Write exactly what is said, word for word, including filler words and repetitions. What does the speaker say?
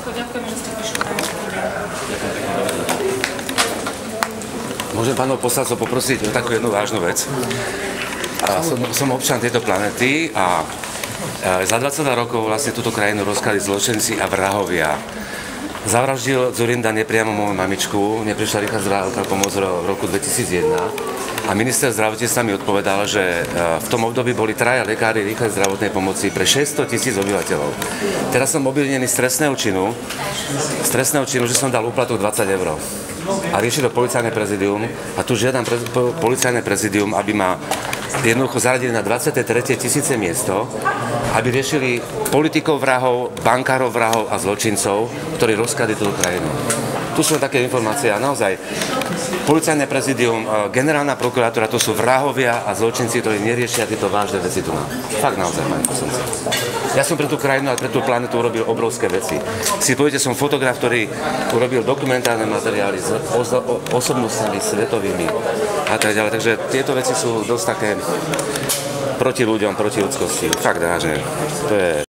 všetko. Ďakujem, že ste prišli na štúdiu. Môžem pánov poslancov poprosiť o takú jednu vážnu vec. A som, som občan tejto planety a za dvadsaťdva rokov vlastne túto krajinu rozkali zločinci a vrahovia. Zavraždil Dzurinda nepriamo moju mamičku, neprišla rýchla zdravotná pomoc v roku dvetisícjeden a minister zdravotníctva mi odpovedal, že v tom období boli traja lekári rýchlej zdravotnej pomoci pre šesťsto tisíc obyvateľov. Teraz som obvinený z trestného činu, z trestného činu, že som dal úplatok dvadsať eur. A rieši to policajné prezidium a tu žiadam pre, po, policajné prezidium, aby ma jednoducho zaradili na dvadsiate tretie tisíce miesto, aby riešili politikov vrahov, bankárov vrahov a zločincov, ktorí rozkladli túto krajinu. Tu sú také informácie a naozaj policajné prezidium, generálna prokuratúra, to sú vrahovia a zločinci, ktorí neriešia tieto vážne veci tu na. Fakt naozaj, pani poslanci. Ja som pre tú krajinu a pre tú planetu urobil obrovské veci. Si poviete, som fotograf, ktorý urobil dokumentárne materiály s osobnostami svetovými a tak ďalej. Takže tieto veci sú dosť také proti ľuďom, proti ľudskosti. Fakt vážne. To je